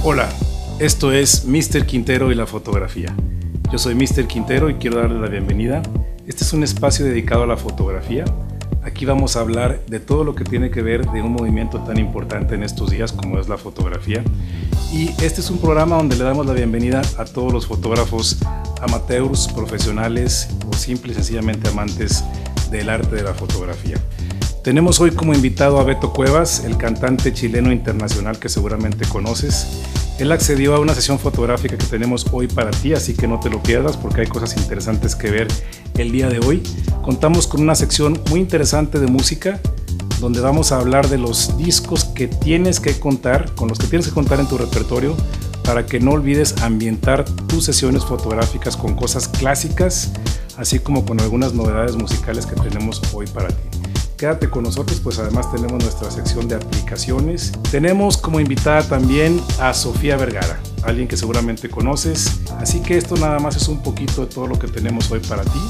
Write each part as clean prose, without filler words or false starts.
Hola, esto es Mr. Quintero y la fotografía. Yo soy Mr. Quintero y quiero darle la bienvenida. Este es un espacio dedicado a la fotografía. Aquí vamos a hablar de todo lo que tiene que ver de un movimiento tan importante en estos días como es la fotografía. Y este es un programa donde le damos la bienvenida a todos los fotógrafos amateurs, profesionales o simple y sencillamente amantes del arte de la fotografía. Tenemos hoy como invitado a Beto Cuevas, el cantante chileno internacional que seguramente conoces. Él accedió a una sesión fotográfica que tenemos hoy para ti, así que no te lo pierdas porque hay cosas interesantes que ver el día de hoy. Contamos con una sección muy interesante de música, donde vamos a hablar de los discos que tienes que contar, con los que tienes que contar en tu repertorio, para que no olvides ambientar tus sesiones fotográficas con cosas clásicas, así como con algunas novedades musicales que tenemos hoy para ti. Quédate con nosotros, pues además tenemos nuestra sección de aplicaciones. Tenemos como invitada también a Sofía Vergara, alguien que seguramente conoces. Así que esto nada más es un poquito de todo lo que tenemos hoy para ti.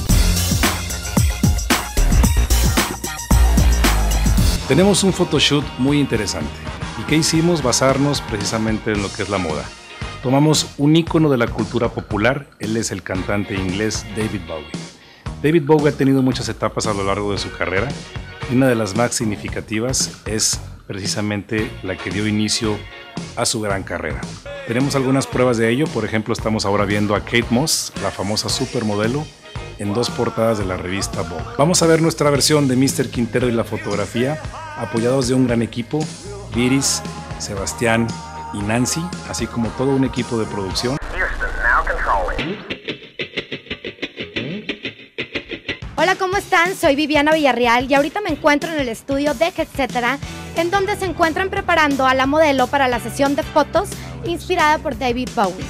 Tenemos un photoshoot muy interesante. ¿Y qué hicimos? Basarnos precisamente en lo que es la moda. Tomamos un ícono de la cultura popular, él es el cantante inglés David Bowie. David Bowie ha tenido muchas etapas a lo largo de su carrera. Y una de las más significativas es precisamente la que dio inicio a su gran carrera. Tenemos algunas pruebas de ello, por ejemplo estamos ahora viendo a Kate Moss, la famosa supermodelo, en dos portadas de la revista Vogue. Vamos a ver nuestra versión de Mr. Quintero y la fotografía, apoyados de un gran equipo, Viris, Sebastián y Nancy, así como todo un equipo de producción. Hola, ¿cómo están? Soy Viviana Villarreal y ahorita me encuentro en el estudio de Etcétera, en donde se encuentran preparando a la modelo para la sesión de fotos inspirada por David Bowie.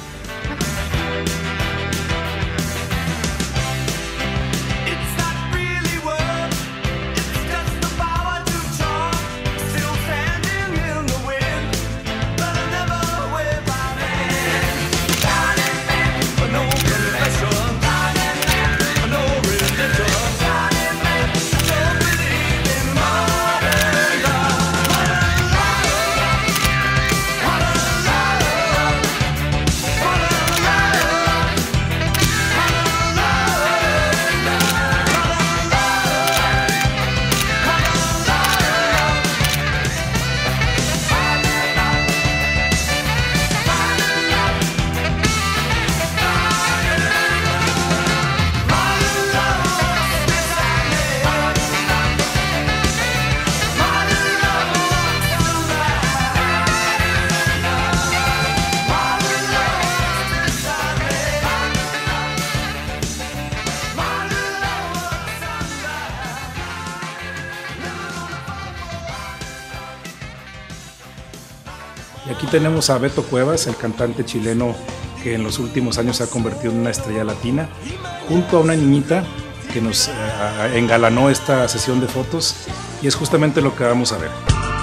Y aquí tenemos a Beto Cuevas, el cantante chileno que en los últimos años se ha convertido en una estrella latina, junto a una niñita que nos engalanó esta sesión de fotos, y es justamente lo que vamos a ver.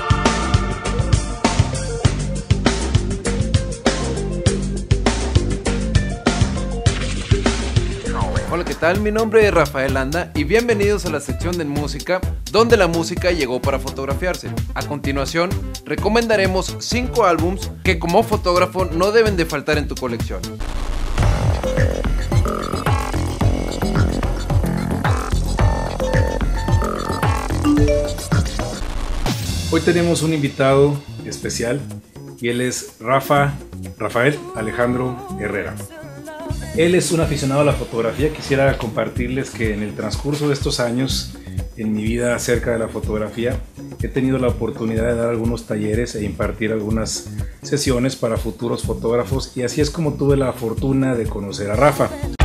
Hola, ¿qué tal? Mi nombre es Rafael Landa y bienvenidos a la sección de música, donde la música llegó para fotografiarse. A continuación, recomendaremos 5 álbums que como fotógrafo no deben de faltar en tu colección. Hoy tenemos un invitado especial y él es Rafael Alejandro Herrera. Él es un aficionado a la fotografía. Quisiera compartirles que en el transcurso de estos años en mi vida acerca de la fotografía he tenido la oportunidad de dar algunos talleres e impartir algunas sesiones para futuros fotógrafos, y así es como tuve la fortuna de conocer a Rafa.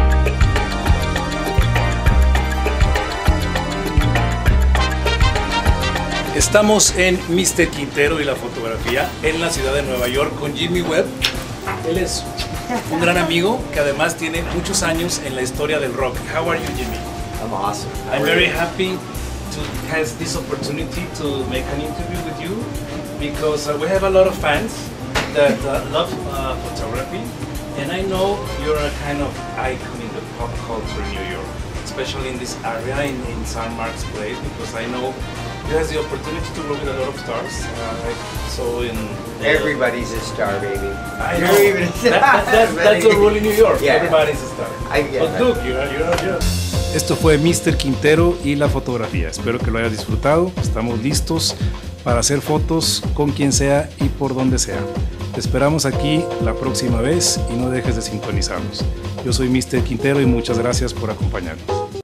Estamos en Mr. Quintero y la fotografía en la ciudad de Nueva York con Jimmy Webb. Él es un gran amigo que además tiene muchos años en la historia del rock. How are you, Jimmy? I'm awesome. I'm very happy to have this opportunity to make an interview with you because we have a lot of fans that love photography, and I know you're a kind of icon in the pop culture in New York, especially in this area in St. Mark's Place, because I know You have the opportunity to work with a lot of stars. So in Everybody's a star, baby. I You're know. even a star. That's a rule in New York. Yeah. Everybody's a star. I get But that. look, you're not. Esto fue Mr. Quintero y la fotografía. Espero que lo hayas disfrutado. Estamos listos para hacer fotos con quien sea y por donde sea. Te esperamos aquí la próxima vez y no dejes de sintonizarnos. Yo soy Mr. Quintero y muchas gracias por acompañarnos.